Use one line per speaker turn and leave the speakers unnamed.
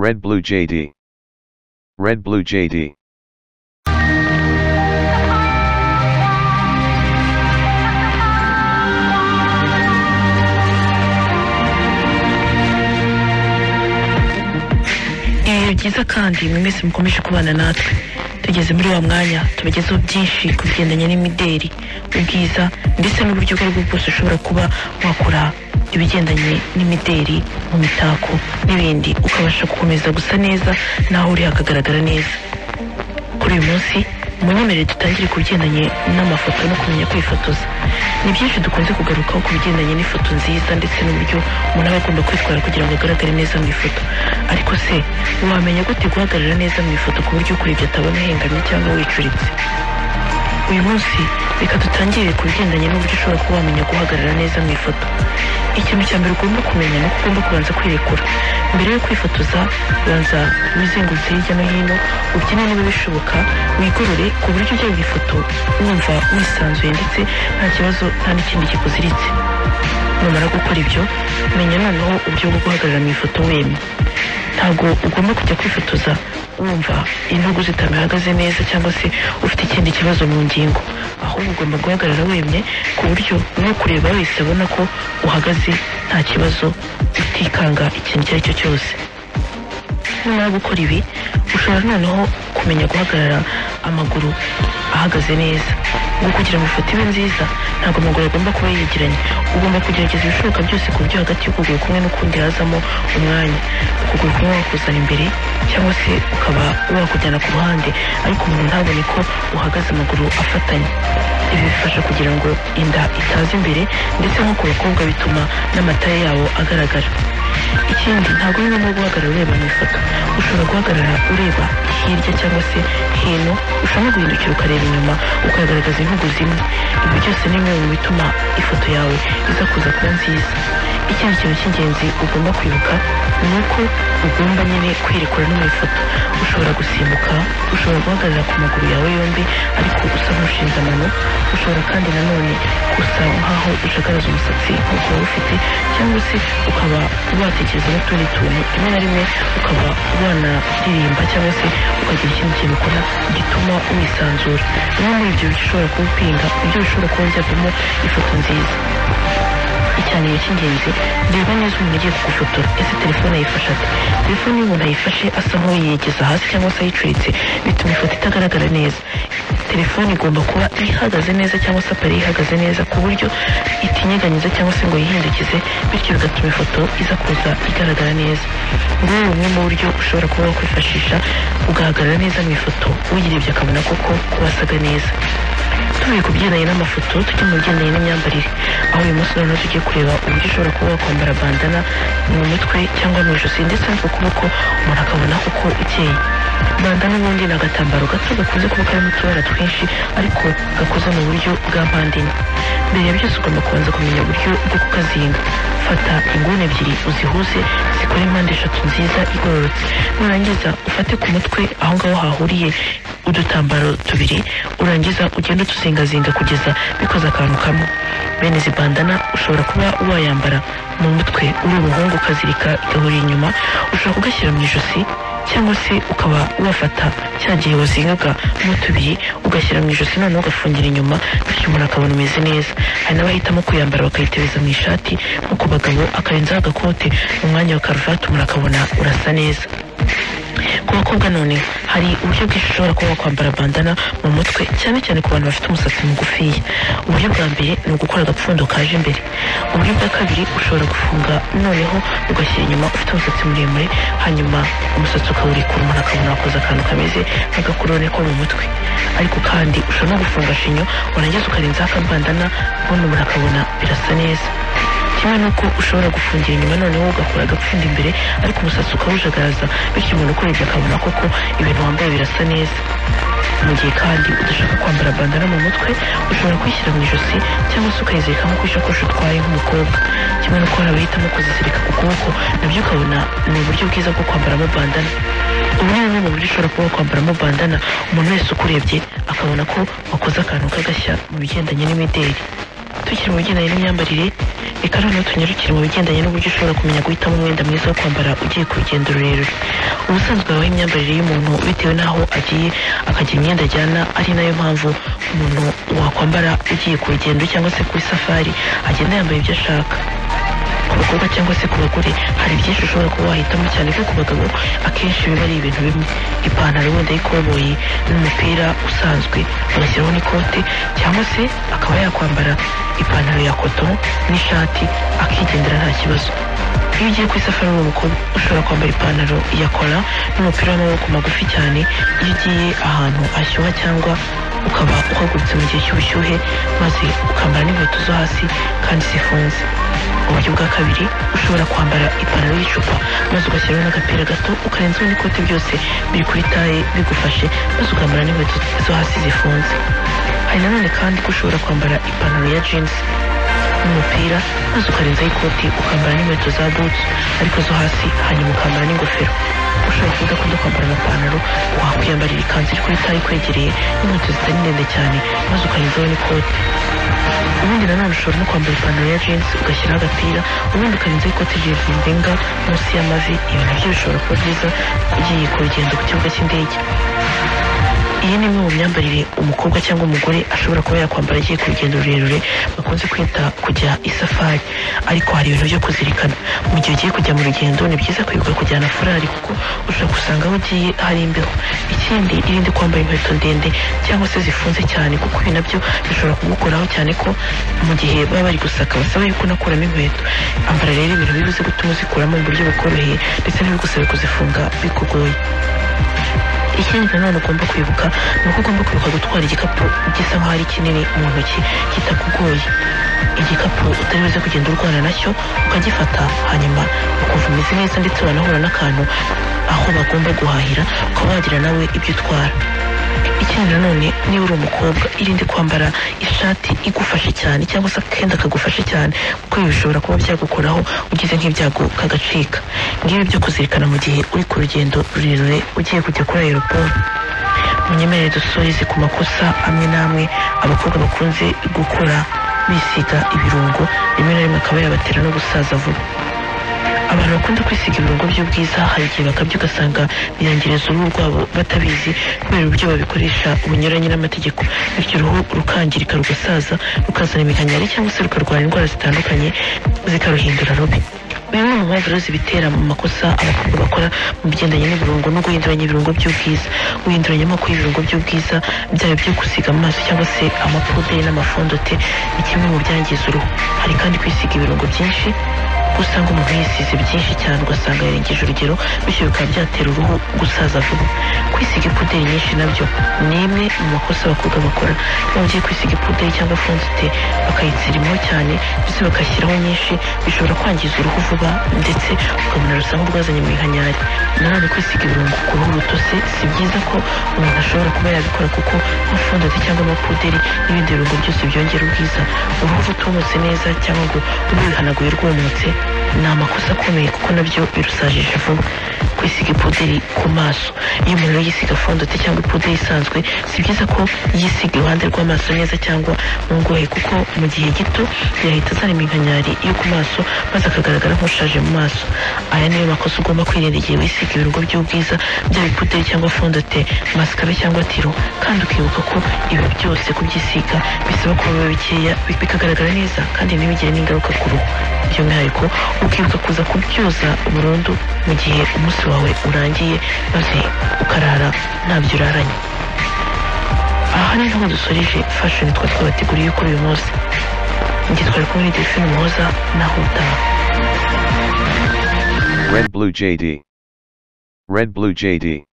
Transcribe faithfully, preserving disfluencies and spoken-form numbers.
Red Blue J D. Red Blue J D.
Ibihe byiza kandi mwese mukomeje kubana natwe tugeze muri wa mwanya tubagezeho byinshi ku bigendanye n'imideri ubwiza ndetse n'uburyo bwo bwose ushobora kuba wakora ibigendanye n'imideri mu mitako n'ibindi ukabasha gukomeza gusa neza naho uri hakagaragara neza. Kuri uyu munsi munyemerere dutangire ku bigendanye n'amafoto no kumenya kwifotoza. Ni byinshi dukunze kugarukaho ku bigendanye n'ifoto nziza ndetse n'uburyo umuntu aba agomba kwitwara kugira ngo agaragare neza mu ifoto. Ariko se wamenya gute guhagarara neza mu ifoto ku buryo kurebye atabona hengamye cyangwa wicuritse? Uyu munsi reka dutangire ku bigendanye n'uburyo ushobora kuba wamenya guhagarara neza mu ifoto. Ikintu cya mbere ugomba kumenya ni uko ugomba kubanza kwirekura. Mbere yo kwifotoza banza wizengurutse hirya no hino, ubyine niba bishoboka, wigorore ku buryo ujya mu ifoto wumva wisanzuye ndetse nta kibazo nta n'ikindi kikuziritse. Numara gukora ibyo, menya noneho uburyo bwo guhagarara mu ifoto wemye. Ntabwo ugomba kujya kwifotoza wumva intugu zitamihagaze neza cyangwa se ufite ikindi kibazo mu ngingo, ahubwo ugomba guhagarara wemye ku buryo no kureba wese abona ko uhagaze nta kibazo utikanga ikintu icyo ari cyo cyose. Numara gukora ibi ushobora noneho kumenya guhagarara amaguru ahagaze neza. Ngo kugira ngo ifoto ibe nziza ntabwo amaguru agomba kuba yegeranye, ugomba kugerageza ibishoboka byose ku buryo hagati y'ukuguru kumwe n'ukundi hazamo umwanya. Ukuguru kumwe wakuzana imbere cyangwa se ukaba wakujyana ku ruhande ariko umuntu ntabone ko uhagaze amaguru afatanye. Ibi bifasha kugira ngo inda itaza imbere ndetse nko ku bakobwa bituma n'amataye yabo agaragara. Ikindi ntabwo ari ngombwa guhagarara ureba mu ifoto, ushobora guhagarara ureba hirya cyangwa se hino, ushobora guhindukira ukareba inyuma ukagaragaza intugu zimwe. Ibi byose ni bimwe mu bituma ifoto yawe iza kuza kuba nziza. Ikindi kintu cy'ingenzi ugomba kwibuka ni uko ugomba nyine kwirekura no mu ifoto. Ushobora gusimbuka, ushobora guhagarara ku maguru yawe yombi ariko usa nk'ushinze amano, ushobora kandi nanone gusa nk'aho ushagaraza umusatsi nk'uko waba ufite cyangwa se ukaba watekereza n'utundi tuntu, rimwe na rimwe ukaba wanaririmba cyangwa se ukagira ikindi kintu ukora gituma wisanzura. Bimwe muri ibyo bishobora kuba upinga ibyo bishobora kuba byavamo ifoto nziza. Icyanyuma cy'ingenzi, reba neza umuntu ugiye kugufotora. Ese telefone ayifashe ate? Telefone iyo umuntu ayifashe asa nk'uyigeza hasi cyangwa se ayicuritse bituma ifoto itagaragara neza. Telefone igomba kuba ihagaze neza cyangwa se apari ihagaze neza ku buryo itinyeganyeza cyangwa se ngo yihindukize, bityo bigatuma ifoto iza kuza igaragara neza. Ngubu ni bumwe mu buryo ushobora kuba wakwifashisha ugahagarara neza mu ifoto uyirebye akabona koko kuba asaga neza. Tuvuye ku bigendanye n'amafoto tujya mu bigendanye n'imyambarire, aho uyu munsi noneho tugiye kureba uburyo ushobora kuba wakwambara bandana mu mutwe cyangwa mu ijosi ndetse no ku kuboko umuntu akabona koko ukeye. Bandana ubundi ni agatambaro gato gakunze kuba karimo utubara twinshi ariko gakoze mu buryo bwa mpande enye. Mbere ya byose ugomba kubanza kumenya uburyo bwo kukazinga. Fata inguni ebyiri uzihuze zikora impande eshatu nziza igororotse, nurangiza ufate ku mutwe aho ngaho hahuriye udutambaro tubiri, urangiza ugenda utuzingazinga kugeza bikoze akantu kamwe. Bene izi bandana ushobora kuba wayambara mu mutwe uri umuhungu ukazirika igahurira inyuma, ushobora kugashyira mu ijosi cyangwa se ukaba wafata cya gihe wazingaga mu tubiri ugashyira mu ijosi noneho ugafungira inyuma, bityo umuntu akabona umeze neza. Hari n'abahitamo kuyambara bakayitebeza mu ishati, nko ku bagabo akarenzaho agakote mu mwanya wa karuvati umuntu akabona urasa neza. Ku bakobwa none hari uburyo bwinshi ushobora kuba wakwambara bandana mu mutwe cyane cyane ku bantu bafite umusatsi mugufiya. Uburyo bwa mbere ni ugukora agapfundo kaje imbere. Uburyo bwa kabiri ushobora gufunga noneho ugashyira inyuma ufite umusatsi muremure, hanyuma umusatsi ukawurekura umuntu akabona wakoze akantu kameze nk'agakurone ko mu mutwe. Ariko kandi ushobora no gufunga shinyo warangiza ukarenzaho akabandana ubundi umuntu akabona birasa neza. Kimwe nuko ushobora gufungira inyuma noneho ugakora agapfundo imbere ariko umusatsi ukawujagaraza, bityo umuntu ukurebye akabona koko ibintu wambaye birasa neza. Mu gihe kandi udashaka kwambara bandana mu mutwe ushobora kuyishyira mu ijosi cyangwa se ukayizirika nko ku ishakoshi utwaye nk'umukobwa. Kimwe nuko hari abahitamo kuzizirika ku kuboko, nabyo ukabona ni uburyo bwiza bwo kwambaramo bandana. Ubu ni bumwe mu buryo ushobora kuba wakwambaramo bandana umuntu wese ukurebye akabona ko wakoze akantu k'agashya mu bigendanye n'imideri. Tukiri mu bigendanye n'imyambarire, reka noneho tunyarukire mu bigendanye n'uburyo ushobora kumenya guhitamo umwenda mwiza wo kwambara ugiye ku rugendo rurerure. ubusanzwe habaho imyambarire y'umuntu bitewe n'aho agiye akagira imyenda ajyana, ari nayo mpamvu umuntu wakwambara ugiye ku rugendo cyangwa se ku isafari agenda yambaye ibyo ashaka. Ku bakobwa cyangwa se ku bagore hari byinshi ushobora kuba wahitamo, cyane ko ku bagabo akenshi biba ari ibintu bimwe: ipantaro wenda y'ikoboyi n'umupira usanzwe bagashyiraho n'ikote, cyangwa se akaba yakwambara ipantaro ya koto n'ishati akigendera nta kibazo. Iyo ugiye ku isafari uri umukobwa ushobora kwambara ipantaro ya kola n'umupira w'amaboko magufi cyane iyo ugiye ahantu hashyuha cyangwa ukaba uhagurutse mu gihe cy'ubushyuhe, maze ukambara n'inkweto zo hasi kandi zifunze. Uburyo bwa kabiri, ushobora kwambara ipantaro y'icupa maze ugashyiraho n'agapira gato ukarenzaho n'ikote, byose biri kuri taye bigufashe, maze ukambara n'inkweto zo hasi zifunze. Hari nanone kandi ko ushobora kwambara ipantaro ya jeans n'umupira maze ukarenzaho ikoti ukambara n'inkweto za boots ariko zo hasi, hanyuma ukambara n'ingofero. Ushobora kuba udakunda kwambara amapantaro, wakwiyambarira ikanzu iri kuri taye ikwegereye n'inkweto zitari ndende cyane maze ukarenzaho n'ikoti. Ubundi nanone ushobora no kwambara ipantaro ya jeans ugashyiraho agapira, ubundi ukarenzaho ikoti rizinga munsi y'amavi. Ibi nabyo bishobora kuba byiza ugiye ku rugendo ku kibuga cy'indege. Iyi ni imwe mu myambarire umukobwa cyangwa umugore ashobora kuba yakwambara agiye ku rugendo rurerure bakunze kwita kujya isafari. Ariko hari ibintu byo kuzirikana: mu gihe ugiye kujya mu rugendo ni byiza kwibuka kujyana furari, kuko ushobora gusanga aho ugiye hari imbeho. Ikindi, irinde kwambara inkweto ndende cyangwa se zifunze cyane, kuko ibi nabyo bishobora kugukoraho, cyane ko mu gihe baba bari gusaka basaba yuko unakuramo inkweto. Ambara rero ibintu bibuze gutuma uzikuramo mu buryo bukoroheye ndetse ntibigusabe kuzifunga bikugoye. Ikindi nanone ugomba kwibuka ni uko ugomba kwibuka gutwara igikapu gisa nk'aho ari kinini mu ntoki kitakugoye. Igikapu utari buze kugenda urwana nacyo, ukagifata hanyuma ukumva umeze neza, ndetse wanahura n'akantu aho bagomba guhahira ukaba wagira nawe ibyo utwara. Ikindi nanone, niba uri umukobwa irinde kwambara ishati igufashe cyane cyangwa se akenda kagufashe cyane, kuko ibi bishobora kuba byagukoraho ugize nk'ibyago kagacika. Ngibi byo kuzirikana mu gihe uri ku rugendo rurerure ugiye kujya kuri aeroport. Munyemerere dusoreze ku makosa amwe n'amwe abakobwa bakunze gukora bisiga ibirungo, rimwe na rimwe akaba yabatera no gusaza vuba. Abantu bakunda kwisiga ibirungo by'ubwiza hari igihe bakabyo ugasanga birangiriza uruhu rwabo batabizi, kubera uburyo babikoresha bunyuranye n'amategeko, bityo uruhu rukangirika rugasaza, rukazana iminkanyari cyangwa se rukarwara indwara zitandukanye zikaruhindura rubi. Bimwe mu mpamvu rero zibitera mu makosa abakobwa bakora mu bigendanye n'ibirungo no guhinduranya ibirungo by'ubwiza. Guhinduranya amoko y'ibirungo by'ubwiza, byaba byo gusiga mu maso cyangwa se amapuderi n'amafondote, ni kimwe mu byangiza uruhu. Hari kandi kwisiga ibirungo byinshi, usanga umuntu yisize byinshi cyane ugasanga yarengeje urugero, bityo bikaba byatera uruhu gusaza vuba. Kwisiga ipuderi nyinshi nabyo ni imwe mu makosa abakobwa bakora. Iyo bagiye kwisiga ipuderi cyangwa fondite bakayitsirimaho cyane ndetse bakashyiraho nyinshi, bishobora kwangiza uruhu vuba ndetse ukabona rusa nk'urwazanye iminkanyari. Nanone kwisiga ibirungo ku ruhu rutose si byiza ko umuntu ashobora kuba yabikora, kuko nka fondite cyangwa amapuderi n'ibindi birungo byose byongera ubwiza, uruhu rutumutse neza cyangwa ngo rube bihanaguye rwumutse ni amakosa akomeye, kuko nabyo birusajije vuba. Kwisiga ipuderi ku maso, iyo umuntu yisiga fondite cyangwa ipuderi isanzwe, si byiza ko yisiga iruhande rw'amaso neza cyangwa mu ngohe, kuko mu gihe gito yahita azana iminkanyari yo ku maso maze akagaragara nk'ushaje mu maso. Aya niyo makosa ugomba kwirinda igihe wisiga ibirungo by'ubwiza, byaba ipuderi cyangwa fondite, maskara cyangwa tiro, kandi ukibuka ko ibi byose kubyisiga bisaba kuba biba bikeya bikagaragara neza kandi ntibigire n'ingaruka ku ruhu. By'umwihariko ukibuka kuza kubyoza burundu mu gihe umunsi wawe urangiye, maze ukarara ntabyo uraranye. Aha ni naho dusoreje fashion twa twabateguriye kuri uyu munsi. Njye twari kumwe na Delphine Muhoza, naho utaha.
Red Blue J D. Red Blue J D.